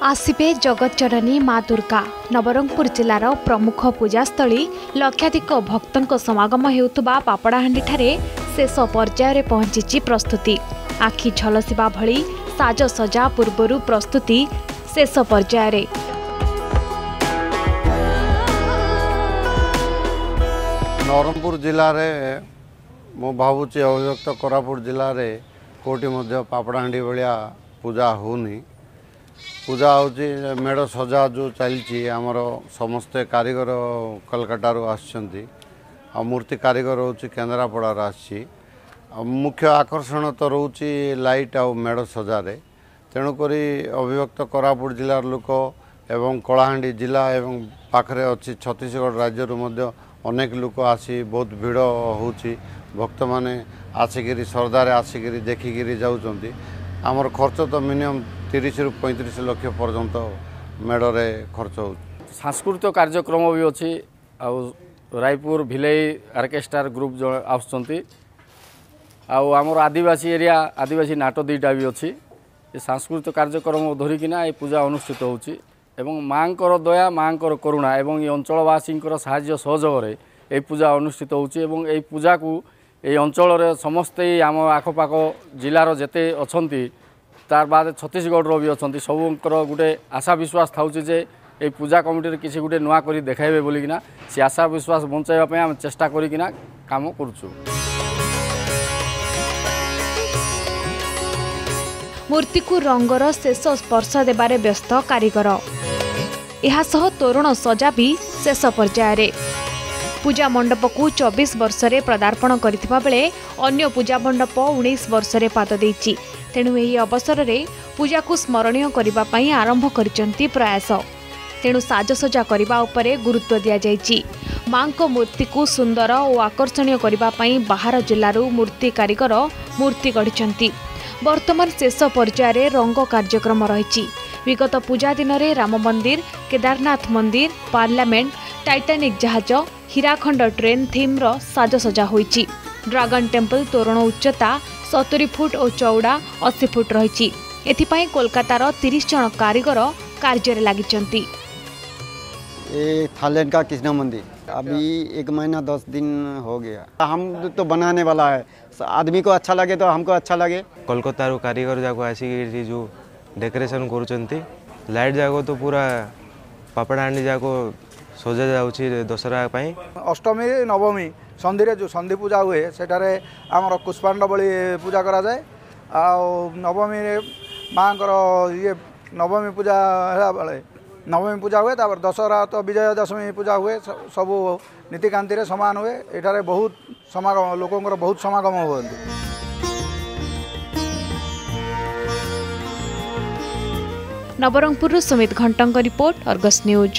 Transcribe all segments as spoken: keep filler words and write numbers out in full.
आसिबे जगतचरणी माँ दुर्गा नवरंगपुर जिलार प्रमुख पूजास्थली लक्षाधिक भक्तों समागम हेउथुबा पापड़ाहांडी ठारे शेष पर्यायर पहुंची प्रस्तुति आखि झलसिबा भली साजसजा पूर्वरु प्रस्तुति शेष पर्यायर। नवरंगपुर जिले में मु भावुची अभिव्यक्त कोरापुट जिले में कोटी मध्य पापड़ाहांडी भाया पूजा होनी पूजा होची मेढ़ सजा जो चलती आमर समस्ते कारीगर कलकातारू आसछंती आ मूर्ति कारीगर होची केंद्रापड़ार आसी मुख्य आकर्षण तो रोची लाइट आ मेढ़ सजारे तेणुकरी अभिव्यक्त कोरापुट जिलार लोक एवं कलाहांडी जिला एवं पाखरे अच्छी छत्तीसगढ़ राज्य मध्य अनेक लोक आसी बहुत भिड़ होची भक्त माने आसिकी श्रद्धारे आसिकी देखिकी जाऊँच आमर खर्च तो मिनिमम तीस रु पैंतीस लाख पर्यंत मेढ़े खर्च हो। सांस्कृतिक कार्यक्रम भी अच्छी रायपुर भिलई आर्केस्ट्रार ग्रुप जो आसुँच आमर आदिवासी एरिया आदिवासी नाट दुईटा भी अच्छी सांस्कृतिक कार्यक्रम धरिकिना ये पूजा अनुष्ठित होची एवं माँकर दया माँकर करुणा एवं ये अंचलवासी साहाय्य सहयोग ये पूजा अनुष्ठित होची एवं ये पूजा को ये अंचल समस्ते आम आखपाख जिलार जेते अछंती तार बाद छत्तीसगढ़ भी अच्छा सबकर गोटे आशा विश्वास था जे ये पूजा कमिटी किसी गोटे नुआ करी देखाइबे बोलिकिना से आशा विश्वास बंचाइबा आम चेष्टा करिकिना काम करूछु। मूर्ति को रंगर शेष स्पर्श देबारे व्यस्त कारीगर यह सह तोरण सजा भी शेष पर्यायर। पूजा मंडप को चौबीस वर्ष रे पदार्पण करथिबा बेले अन्य पूजा मंडप उन्नीस वर्ष रे पाद देछि तेणु एही अवसर रे पूजा को स्मरणीय करिबा पई आरंभ करिसंती प्रयास तेणु साजसजा करिबा उपरे गुरुत्व दिया जायछि। मां को मूर्ति को सुंदर और आकर्षणीय करिबा पई बाहर जिल्लारू मूर्ति कारीगर मूर्ति गढ़िसंती। वर्तमान शेष पर्यायर रंग कार्यक्रम रहिछि। विगत पूजा दिन रे राम मंदिर केदारनाथ मंदिर पार्लियामेंट टाइटानिक जहाज हीराखंड ट्रेन थीम रो साजसजा होइछि। ड्रागन टेम्पल तोरण उच्चता सत्तरी फुट और चौड़ा अस्सी फुट रही एथिपाई कोलकातार तीस जन कारीगर कार्य लगी। ये थाईलैंड का कृष्णा मंदिर अभी एक महीना दस दिन हो गया। हम तो बनाने वाला है आदमी को अच्छा लगे तो हमको अच्छा लगे। कोलकातार कारीगर जाको आसिक जो डेकोरेशन करुँच लाइट जाको तो पूरा पापड़ाहांडी जाको सजा जाउछि दशहरा पई। अष्टमी नवमी संधि जो संधि पूजा हुए सेठारे आमर पुष्पांड बलि पूजा करा जाए आ नवमी माँ ये नवमी पूजा है बेले नवमी पूजा हुए तापर दशहरा तो विजय दशमी पूजा हुए सबू नीतिकांति समान हुए एठारे बहुत समागम लोकंर बहुत समागम हुए। नवरंगपुर सुमित घंटंग रिपोर्ट अर्गस न्यूज।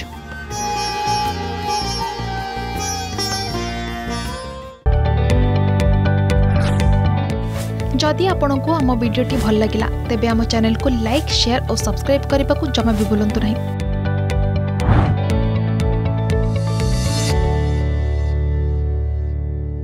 जदि आपंक आम भिडी भल लगा तेब आम चैनल को लाइक शेयर और सब्सक्राइब करने को जमा भी भूलु नहीं।